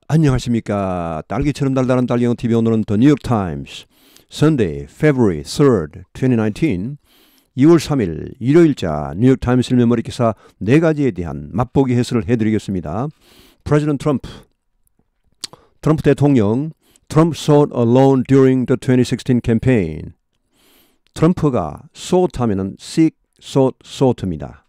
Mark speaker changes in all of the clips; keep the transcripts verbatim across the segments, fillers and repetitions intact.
Speaker 1: 안녕하십니까. 딸기처럼 달달한 딸기 영어 티비 오늘은 The New York Times Sunday, February third, twenty nineteen 이월 삼일 일요일자 뉴욕 타임스 일면머리 기사 네 가지에 대한 맛보기 해설을 해드리겠습니다. President Trump, 트럼프 대통령, Trump sought a loan during the twenty sixteen campaign. 트럼프가 sought 하면은 seek, sought, sought입니다.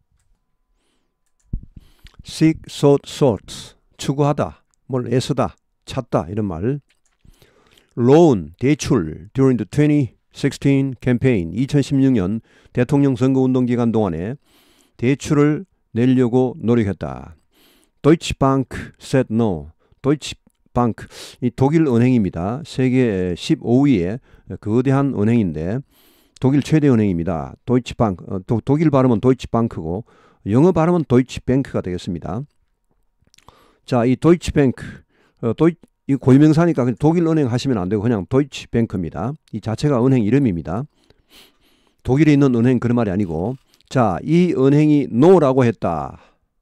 Speaker 1: seek, sought, sought 추구하다, 뭘 애쓰다, 찾다 이런 말. loan, 대출 during the twenty sixteen campaign 이천십육 년 대통령 선거운동 기간 동안에 대출을 내려고 노력했다. Deutsche Bank said no. Deutsche Bank 이 독일 은행입니다. 세계 십오 위의 거대한 은행인데 독일 최대 은행입니다. Deutsche Bank 어, 도, 독일 발음은 Deutsche Bank고 영어 발음은 Deutsche Bank가 되겠습니다. 자, 이 Deutsche Bank 어, 도이, 이 고유명사니까 독일 은행 하시면 안 되고 그냥 Deutsche Bank입니다. 이 자체가 은행 이름입니다. 독일에 있는 은행 그런 말이 아니고, 자, 이 은행이 no라고 했다.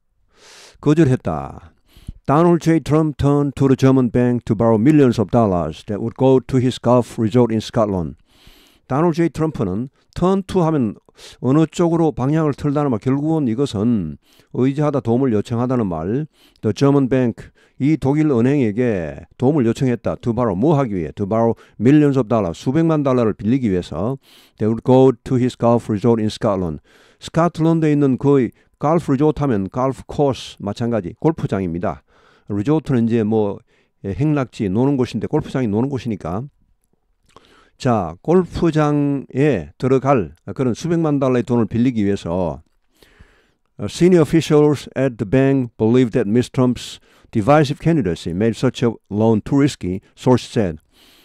Speaker 1: 거절했다. Donald J. Trump turned to the German bank to borrow millions of dollars that would go to his golf resort in Scotland. 다널드 제이 트럼프는 turn to 하면 어느 쪽으로 방향을 틀다는 말, 결국은 이것은 의지하다, 도움을 요청하다는 말. The German bank, 이 독일 은행에게 도움을 요청했다. To borrow, 뭐 하기 위해? To borrow millions of dollars, 수백만 달러를 빌리기 위해서. They would go to his golf resort in Scotland. 스코틀랜드에 있는 그 골프 리조트 하면 골프 코스 마찬가지, 골프장입니다. 리조트는 이제 뭐 행락지, 노는 곳인데 골프장이 노는 곳이니까. 자, 골프장에 들어갈 그런 수백만 달러의 돈을 빌리기 위해서 Senior officials at the bank believed that Miz Trump's divisive candidacy made such a loan too risky, source said.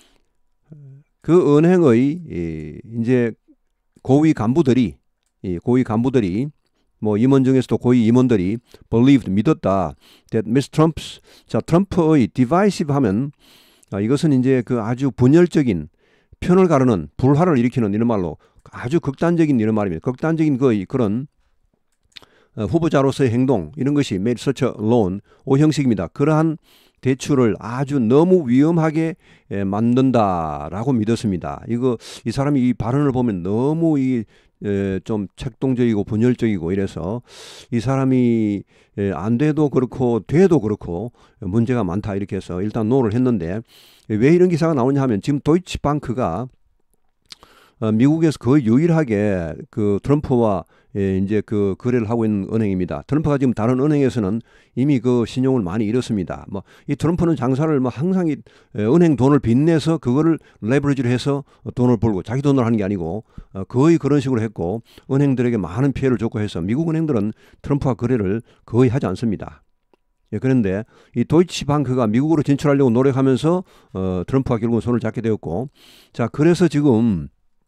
Speaker 1: 그 은행의 이제 고위 간부들이, 고위 간부들이 뭐 임원 중에서도 고위 임원들이 believed, 믿었다. that Miz Trump's, 자, 트럼프의 divisive 하면 아, 이것은 이제 그 아주 분열적인, 편을 가르는, 불화를 일으키는 이런 말로 아주 극단적인 이런 말입니다. 극단적인 그 그런 어, 후보자로서의 행동, 이런 것이 made such a loan, 오형식입니다. 그러한 대출을 아주 너무 위험하게 에, 만든다라고 믿었습니다. 이거 이 사람이 이 발언을 보면 너무 이 에, 좀 책동적이고 분열적이고 이래서 이 사람이 에, 안 돼도 그렇고 돼도 그렇고 문제가 많다 이렇게 해서 일단 노를 했는데, 왜 이런 기사가 나오냐 하면 지금 도이치방크가 어, 미국에서 거의 유일하게 그 트럼프와 예, 이제 그 거래를 하고 있는 은행입니다. 트럼프가 지금 다른 은행에서는 이미 그 신용을 많이 잃었습니다. 뭐 이 트럼프는 장사를 뭐 항상 이 은행 돈을 빚내서 그거를 레버리지를 해서 돈을 벌고 자기 돈을 하는 게 아니고 어, 거의 그런 식으로 했고 은행들에게 많은 피해를 줬고 해서 미국 은행들은 트럼프와 거래를 거의 하지 않습니다. 예, 그런데 이 도이치방크가 미국으로 진출하려고 노력하면서 어, 트럼프와 결국은 손을 잡게 되었고, 자, 그래서 지금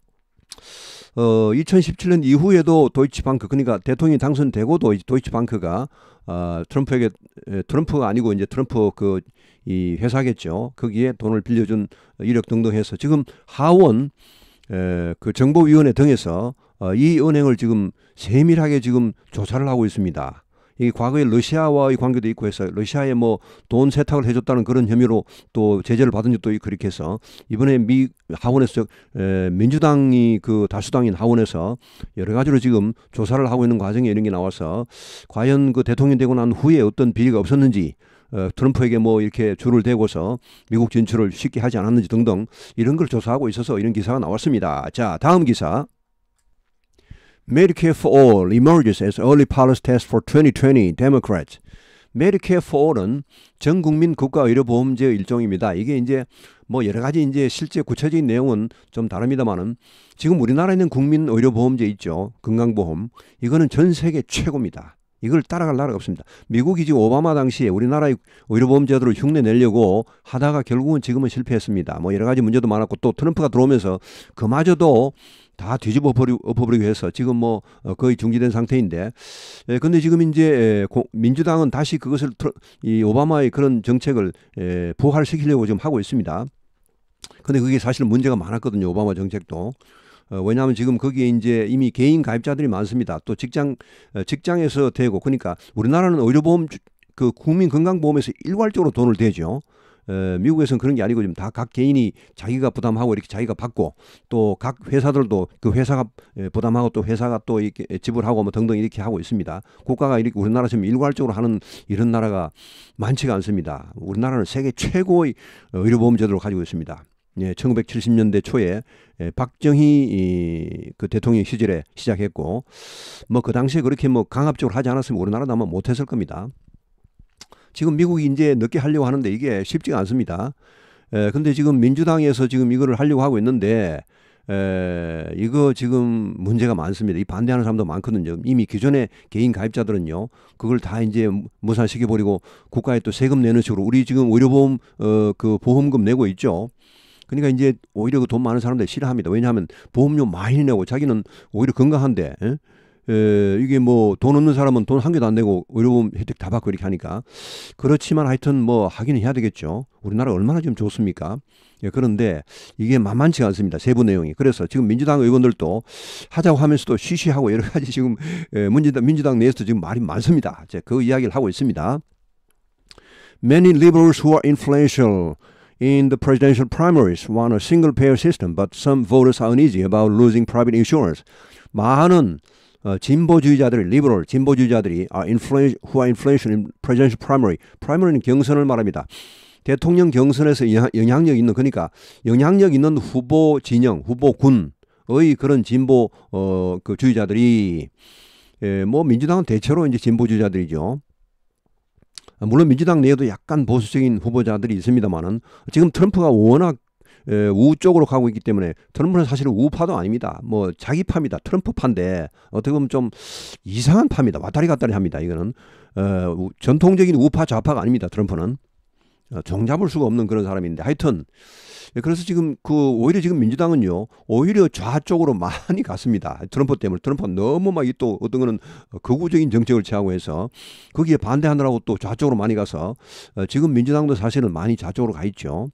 Speaker 1: 어, 이천십칠 년 이후에도 도이치방크, 그러니까 대통령이 당선되고도 도이치방크가 어, 트럼프에게, 에, 트럼프가 아니고 이제 트럼프 그 이 회사겠죠. 거기에 돈을 빌려준 이력 등등 해서 지금 하원 에, 그 정보위원회 등에서 어, 이 은행을 지금 세밀하게 지금 조사를 하고 있습니다. 이 과거에 러시아와의 관계도 있고 해서 러시아에 뭐 돈 세탁을 해줬다는 그런 혐의로 또 제재를 받은 적도 있고 그렇게 해서 이번에 미 하원에서 에, 민주당이 그 다수당인 하원에서 여러 가지로 지금 조사를 하고 있는 과정에 이런 게 나와서 과연 그 대통령 되고 난 후에 어떤 비리가 없었는지, 어, 트럼프에게 뭐 이렇게 줄을 대고서 미국 진출을 쉽게 하지 않았는지 등등 이런 걸 조사하고 있어서 이런 기사가 나왔습니다. 자, 다음 기사. Medicare for All emerges as early policy test for twenty twenty Democrats. Medicare for All은 전 국민 국가 의료보험제의 일종입니다. 이게 이제 뭐 여러 가지 이제 실제 구체적인 내용은 좀 다릅니다만은 지금 우리나라에 있는 국민 의료보험제 있죠. 건강보험. 이거는 전 세계 최고입니다. 이걸 따라갈 나라가 없습니다. 미국이 지금 오바마 당시에 우리나라의 의료보험제도를 흉내 내려고 하다가 결국은 지금은 실패했습니다. 뭐 여러 가지 문제도 많았고 또 트럼프가 들어오면서 그마저도 다 뒤집어 버리고, 엎어버리고 해서 지금 뭐 거의 중지된 상태인데, 에, 근데 지금 이제 에, 고, 민주당은 다시 그것을 트러, 이 오바마의 그런 정책을 에, 부활시키려고 지금 하고 있습니다. 근데 그게 사실 문제가 많았거든요. 오바마 정책도. 어, 왜냐하면 지금 거기에 이제 이미 개인 가입자들이 많습니다. 또 직장, 어, 직장에서 되고, 그러니까 우리나라는 의료보험 그 국민건강보험에서 일괄적으로 돈을 대죠. 에, 미국에서는 그런 게 아니고 지금 다 각 개인이 자기가 부담하고 이렇게 자기가 받고 또 각 회사들도 그 회사가 부담하고 또 회사가 또 이렇게 지불하고 뭐 등등 이렇게 하고 있습니다. 국가가 이렇게 우리나라처럼 일괄적으로 하는 이런 나라가 많지가 않습니다. 우리나라는 세계 최고의 의료보험 제도를 가지고 있습니다. 예, 천구백칠십 년대 초에 예, 박정희 이, 그 대통령 시절에 시작했고 뭐 그 당시에 그렇게 뭐 강압적으로 하지 않았으면 우리나라도 아마 못했을 겁니다. 지금 미국이 이제 늦게 하려고 하는데 이게 쉽지가 않습니다. 에, 근데 지금 민주당에서 지금 이거를 하려고 하고 있는데 에, 이거 지금 문제가 많습니다. 이 반대하는 사람도 많거든요. 이미 기존의 개인 가입자들은요, 그걸 다 이제 무산시켜 버리고 국가에 또 세금 내는 식으로 우리 지금 의료보험 어, 그 보험금 내고 있죠. 그러니까 이제 오히려 그 돈 많은 사람들 싫어합니다. 왜냐하면 보험료 많이 내고 자기는 오히려 건강한데 에? 에, 이게 뭐 돈 없는 사람은 돈 한 개도 안 내고 의료보험 혜택 다 받고 이렇게 하니까 그렇지만 하여튼 뭐 하기는 해야 되겠죠. 우리나라 얼마나 좀 좋습니까? 예, 그런데 이게 만만치가 않습니다. 세부 내용이. 그래서 지금 민주당 의원들도 하자고 하면서도 쉬쉬하고 여러 가지 지금 에, 민주당, 민주당 내에서도 지금 말이 많습니다. 이제 그 이야기를 하고 있습니다. Many liberals who are influential in the presidential primaries want a single-payer system, but some voters are uneasy about losing private insurance. 많은 어, 진보주의자들, 리버럴 진보주의자들이 are influential, who are influential in presidential primary. primary는 경선을 말합니다. 대통령 경선에서 영향, 영향력 있는, 그러니까 영향력 있는 후보 진영, 후보군의 그런 진보 어, 그 주의자들이 에, 뭐 민주당은 대체로 이제 진보주의자들이죠. 물론 민주당 내에도 약간 보수적인 후보자들이 있습니다만은 지금 트럼프가 워낙 에, 우우 쪽으로 가고 있기 때문에 트럼프는 사실은 우파도 아닙니다. 뭐 자기 파입니다. 트럼프 파인데 어떻게 보면 좀 이상한 파입니다. 왔다리 갔다리 합니다. 이거는 어, 전통적인 우파 좌파가 아닙니다. 트럼프는 어, 종잡을 수가 없는 그런 사람인데 하여튼 그래서 지금 그 오히려 지금 민주당은요 오히려 좌쪽으로 많이 갔습니다. 트럼프 때문에 트럼프가 너무 막 또 어떤 거는 극우적인 정책을 취하고 해서 거기에 반대하느라고 또 좌쪽으로 많이 가서 어, 지금 민주당도 사실은 많이 좌쪽으로 가 있죠.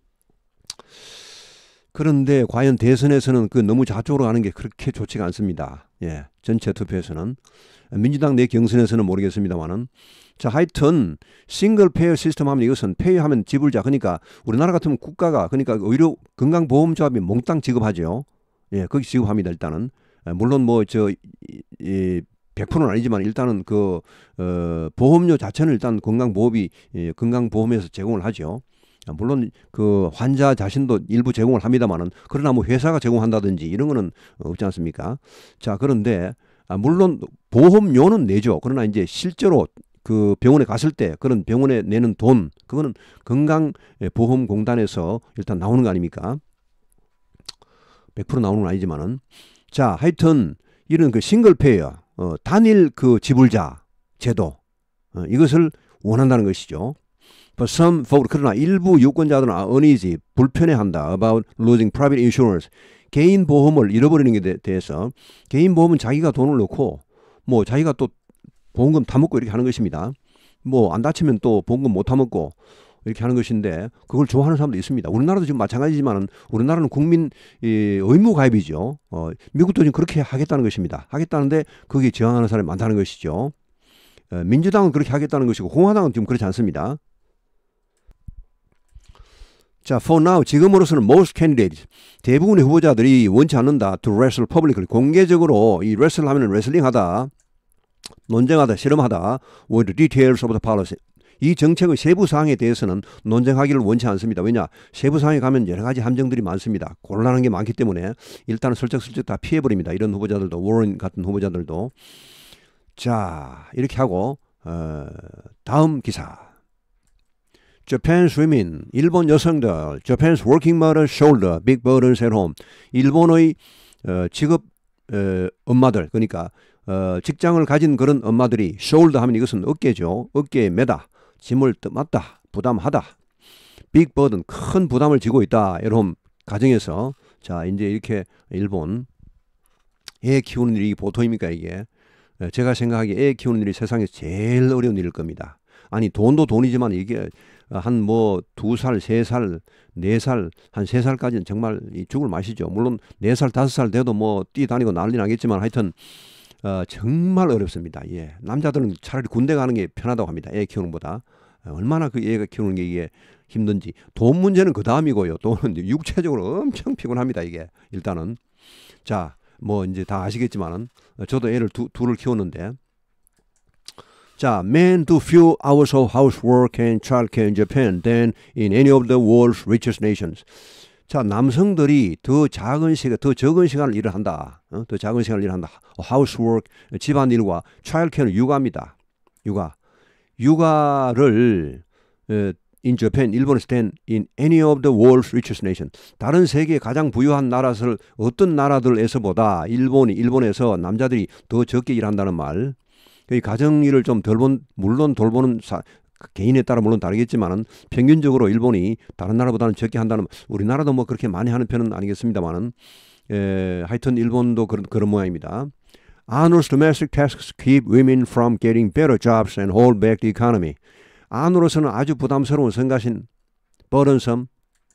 Speaker 1: 그런데 과연 대선에서는 그 너무 좌쪽으로 가는 게 그렇게 좋지가 않습니다. 예, 전체 투표에서는 민주당 내 경선에서는 모르겠습니다만은 자 하여튼 싱글 페어 시스템 하면 이것은 페이하면 지불자 그러니까 우리나라 같으면 국가가 그러니까 의료 건강보험조합이 몽땅 지급하죠. 예, 거기 지급합니다. 일단은 물론 뭐 저 이 백 퍼센트는 아니지만 일단은 그 어, 보험료 자체는 일단 건강보험이 예, 건강보험에서 제공을 하죠. 물론 그 환자 자신도 일부 제공을 합니다만은 그러나 뭐 회사가 제공한다든지 이런 거는 없지 않습니까? 자 그런데 아, 물론 보험료는 내죠. 그러나 이제 실제로 그 병원에 갔을 때 그런 병원에 내는 돈 그거는 건강보험공단에서 일단 나오는 거 아닙니까? 백 퍼센트 나오는 건 아니지만은 자 하여튼 이런 그 싱글페이어 어, 단일 그 지불자 제도 어, 이것을 원한다는 것이죠. But some vote 그러나 일부 유권자들은 uneasy 불편해한다 about losing private insurance 개인 보험을 잃어버리는 게 대해서 개인 보험은 자기가 돈을 넣고 뭐 자기가 또 보험금 타먹고 이렇게 하는 것입니다. 뭐 안 다치면 또 보험금 못 타먹고 이렇게 하는 것인데 그걸 좋아하는 사람도 있습니다. 우리나라도 지금 마찬가지지만 우리나라는 국민 의무 가입이죠. 어, 미국도 지금 그렇게 하겠다는 것입니다. 하겠다는데 거기에 저항하는 사람이 많다는 것이죠. 어, 민주당은 그렇게 하겠다는 것이고 공화당은 지금 그렇지 않습니다. 자, for now 지금으로서는 most candidates 대부분의 후보자들이 원치 않는다 to wrestle publicly 공개적으로 이 wrestle 하면은 레슬링하다 논쟁하다 실험하다 with the details of the policy 이 정책의 세부 사항에 대해서는 논쟁하기를 원치 않습니다. 왜냐 세부 사항에 가면 여러 가지 함정들이 많습니다. 곤란한 게 많기 때문에 일단은 슬쩍슬쩍 다 피해버립니다. 이런 후보자들도 워런 같은 후보자들도 자 이렇게 하고 어, 다음 기사 Japan's women, 일본 여성들, Japan's working mothers shoulder big burdens at home. 일본의 어, 직업 어, 엄마들, 그러니까 어, 직장을 가진 그런 엄마들이 shoulder 하면 이것은 어깨죠. 어깨에 매다, 짐을 떠맡다, 부담하다. big burden, 큰 부담을 지고 있다. 여러분 가정에서 자 이제 이렇게 일본 애 키우는 일이 보통입니까 이게? 제가 생각하기에 애 키우는 일이 세상에서 제일 어려운 일일 겁니다. 아니 돈도 돈이지만 이게 한 뭐 두 살, 세 살, 네 살, 한 세 살까지는 정말 죽을 맛이죠. 물론 네 살, 다섯 살 돼도 뭐 뛰다니고 난리 나겠지만 하여튼 어, 정말 어렵습니다. 예. 남자들은 차라리 군대 가는 게 편하다고 합니다. 애 키우는 것보다. 어, 얼마나 그 애가 키우는 게 이게 힘든지. 돈 문제는 그 다음이고요. 돈은 육체적으로 엄청 피곤합니다. 이게 일단은. 자, 뭐 이제 다 아시겠지만은 저도 애를 두, 둘을 키웠는데, 자, men do few hours of housework and childcare in Japan than in any of the world's richest nations. 자, 남성들이 더 작은 시간, 더 적은 시간을 일을 한다. 어? 더 작은 시간을 일한다. housework, 집안일과 childcare는 육아입니다. 육아. 육아를 어, in Japan, 일본에서 된 in any of the world's richest nation. 다른 세계의 가장 부유한 나라를 어떤 나라들에서보다 일본이 일본에서 남자들이 더 적게 일한다는 말. 그 가정일을 좀 덜 본, 물론 돌보는 사, 개인에 따라 물론 다르겠지만은 평균적으로 일본이 다른 나라보다는 적게 한다는, 우리나라도 뭐 그렇게 많이 하는 편은 아니겠습니다만은, 에, 하여튼 일본도 그런 그런 모양입니다. Onerous domestic tasks keep women from getting better jobs and hold back the economy. 안으로서는 아주 부담스러운 성가신 burdensome.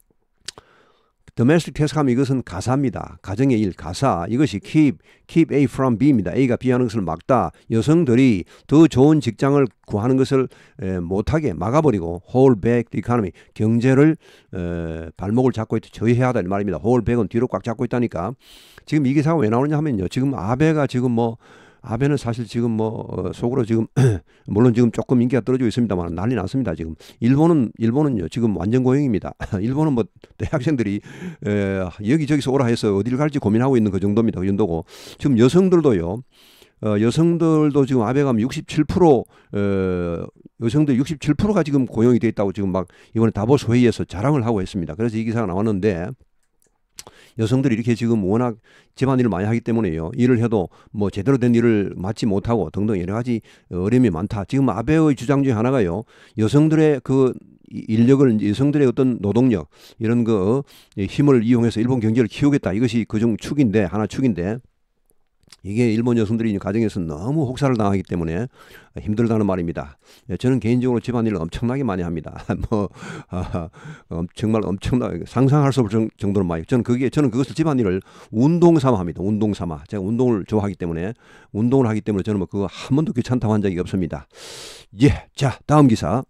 Speaker 1: domestic task 하면 이것은 가사입니다. 가정의 일, 가사. 이것이 keep, keep A from B입니다. A가 B 하는 것을 막다. 여성들이 더 좋은 직장을 구하는 것을 에, 못하게 막아버리고 hold back the economy. 경제를 에, 발목을 잡고 있다. 저해야 한다는 말입니다. hold back은 뒤로 꽉 잡고 있다니까. 지금 이 기사가 왜 나오느냐 하면요. 지금 아베가 지금 뭐 아베는 사실 지금 뭐 어, 속으로 지금 물론 지금 조금 인기가 떨어지고 있습니다만 난리 났습니다. 지금 일본은 일본은요 지금 완전 고용입니다. 일본은 뭐 대학생들이 에, 여기저기서 오라 해서 어디를 갈지 고민하고 있는 그 정도입니다. 그 정도고 지금 여성들도요. 어, 여성들도 지금 아베 가면 육십칠 퍼센트 어, 여성들 육십칠 퍼센트가 지금 고용이 돼 있다고 지금 막 이번에 다보스 회의에서 자랑을 하고 했습니다. 그래서 이 기사가 나왔는데. 여성들이 이렇게 지금 워낙 집안일을 많이 하기 때문에요. 일을 해도 뭐 제대로 된 일을 맡지 못하고 등등 여러 가지 어려움이 많다. 지금 아베의 주장 중에 하나가요. 여성들의 그 인력을, 여성들의 어떤 노동력 이런 그 힘을 이용해서 일본 경제를 키우겠다. 이것이 그중 축인데, 하나 축인데, 이게 일본 여성들이 가정에서 너무 혹사를 당하기 때문에 힘들다는 말입니다. 저는 개인적으로 집안일을 엄청나게 많이 합니다. 뭐 아, 정말 엄청나게 상상할 수 없을 정도로 많이. 저는 그게 저는 그것을 집안일을 운동 삼아 합니다. 운동 삼아. 제가 운동을 좋아하기 때문에 운동을 하기 때문에 저는 뭐 그거 한 번도 귀찮다고 한 적이 없습니다. 예, 자 다음 기사.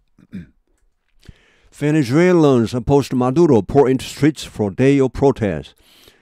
Speaker 1: Venezuelans opposed Maduro pour into streets for day of protest.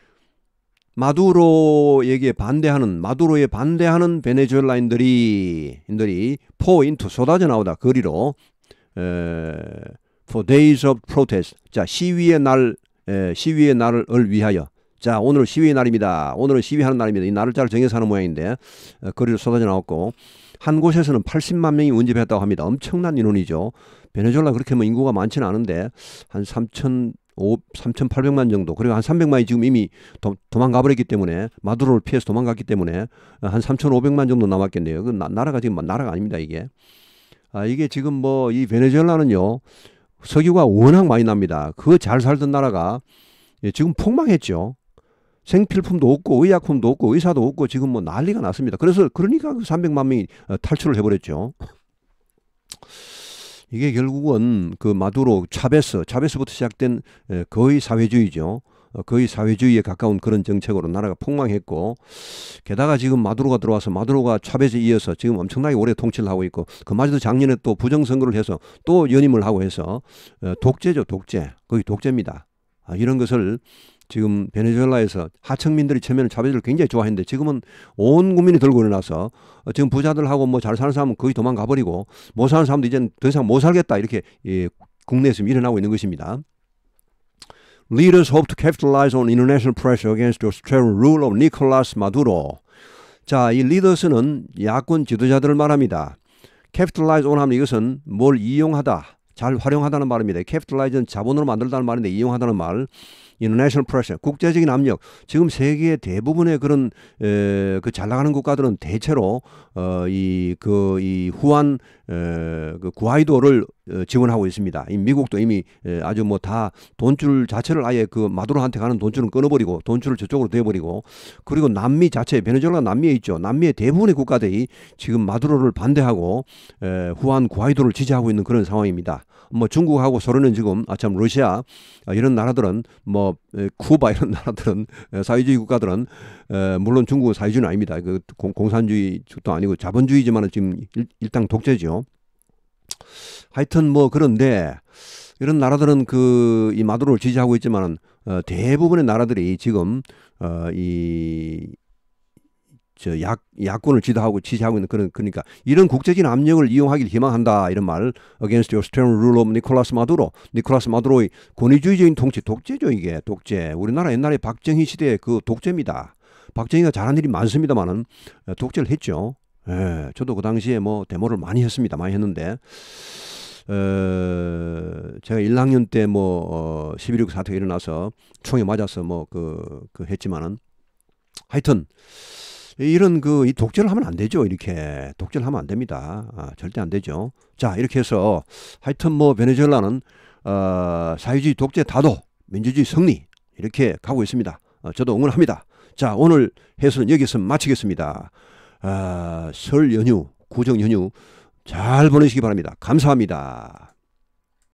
Speaker 1: 마두로에게 반대하는, 마두로에 반대하는 베네수엘라인들이 인들이 pour into 쏟아져 나오다 거리로 에, for days of protest. 자 시위의 날, 에, 시위의 날을 위하여. 자 오늘 시위의 날입니다. 오늘은 시위하는 날입니다. 이 날짜를 정해서 하는 모양인데 에, 거리로 쏟아져 나왔고 한 곳에서는 팔십만 명이 운집했다고 합니다. 엄청난 인원이죠. 베네수엘라 그렇게 뭐 인구가 많지는 않은데 한 삼천팔백만 정도, 그리고 한 삼백만이 지금 이미 도, 도망가 버렸기 때문에, 마두로를 피해서 도망갔기 때문에 한 삼천오백만 정도 남았겠네요. 그 나, 나라가 지금 나라가 아닙니다 이게. 아 이게 지금 뭐 이 베네수엘라는요 석유가 워낙 많이 납니다. 그 잘 살던 나라가 예, 지금 폭망했죠. 생필품도 없고 의약품도 없고 의사도 없고 지금 뭐 난리가 났습니다. 그래서 그러니까 그 삼백만 명이 탈출을 해버렸죠. 이게 결국은 그 마두로 차베스, 차베스부터 시작된 거의 사회주의죠. 거의 사회주의에 가까운 그런 정책으로 나라가 폭망했고, 게다가 지금 마두로가 들어와서 마두로가 차베스에 이어서 지금 엄청나게 오래 통치를 하고 있고, 그마저도 작년에 또 부정선거를 해서 또 연임을 하고 해서 독재죠, 독재. 거의 독재입니다. 이런 것을 지금 베네수엘라에서 하층민들이 처음에는 차베스를 굉장히 좋아했는데 지금은 온 국민이 들고 일어나서 지금 부자들하고 뭐 잘 사는 사람은 거의 도망가 버리고 못 사는 사람도 이제 더 이상 못 살겠다 이렇게 예, 국내에서 일어나고 있는 것입니다. Leaders hope to capitalize on international pressure against the authoritarian rule of Nicolas Maduro. 자, 이 리더스는 야권 지도자들을 말합니다. capitalize on 하면 이것은 뭘 이용하다, 잘 활용하다는 말입니다. capitalize는 자본으로 만들다는 말인데 이용하다는 말. international pressure, 국제적인 압력. 지금 세계 대부분의 그런 에, 그 잘 나가는 국가들은 대체로 어, 이 그 이 후한 에, 그 구아이도를 어, 지원하고 있습니다. 이 미국도 이미 에, 아주 뭐 다 돈줄 자체를 아예 그 마두로한테 가는 돈줄은 끊어버리고 돈줄을 저쪽으로 대버리고, 그리고 남미 자체, 베네수엘라 남미에 있죠. 남미의 대부분의 국가들이 지금 마두로를 반대하고 에, 후안 구아이도를 지지하고 있는 그런 상황입니다. 뭐 중국하고 소련은 지금 아참 러시아 이런 나라들은 뭐 쿠바 이런 나라들은 사회주의 국가들은 에, 물론 중국은 사회주의는 아닙니다. 그 공, 공산주의도 아니고 자본주의지만은 지금 일, 일당 독재죠. 하여튼 뭐 그런데 이런 나라들은 그 이 마두로를 지지하고 있지만은 어, 대부분의 나라들이 지금 어, 이 저 약, 야권을 지도하고 지지하고 있는 그런, 그러니까 이런 국제적인 압력을 이용하기를 희망한다 이런 말. Against the Australian rule of Nicolas Maduro. 니콜라스 마두로의 권위주의적인 통치, 독재죠. 이게 독재. 우리나라 옛날에 박정희 시대의 그 독재입니다. 박정희가 잘한 일이 많습니다만은 독재를 했죠. 예, 저도 그 당시에 뭐 데모를 많이 했습니다. 많이 했는데 어, 제가 일 학년 때 뭐 어, 십일육 사태가 일어나서 총에 맞아서 뭐 그 그 했지만은 하여튼 이런 그 이 독재를 하면 안 되죠. 이렇게 독재를 하면 안 됩니다. 아, 절대 안 되죠. 자, 이렇게 해서 하여튼 뭐 베네수엘라는 어, 사회주의 독재 다도 민주주의 승리 이렇게 가고 있습니다. 어, 저도 응원합니다. 자, 오늘 해설은 여기서 마치겠습니다. 아, 설 연휴, 구정 연휴 잘 보내시기 바랍니다. 감사합니다.